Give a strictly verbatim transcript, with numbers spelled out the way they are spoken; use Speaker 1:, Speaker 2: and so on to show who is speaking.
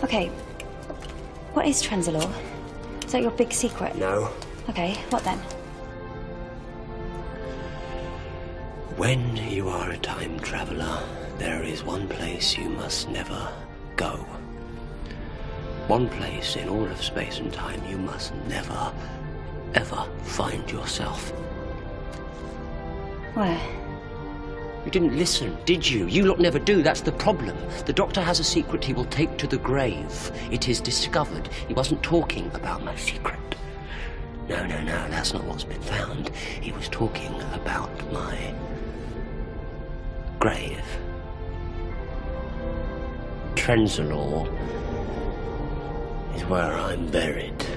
Speaker 1: Okay. What is Trenzalore? Is that your big secret?
Speaker 2: No.
Speaker 1: Okay, what then?
Speaker 2: When you are a time traveler, there is one place you must never go. One place in all of space and time you must never, ever find yourself.
Speaker 1: Where?
Speaker 2: You didn't listen, did you? You lot never do, that's the problem. The Doctor has a secret he will take to the grave. It is discovered. He wasn't talking about my secret. No, no, no, that's not what's been found. He was talking about my grave. Trenzalore is where I'm buried.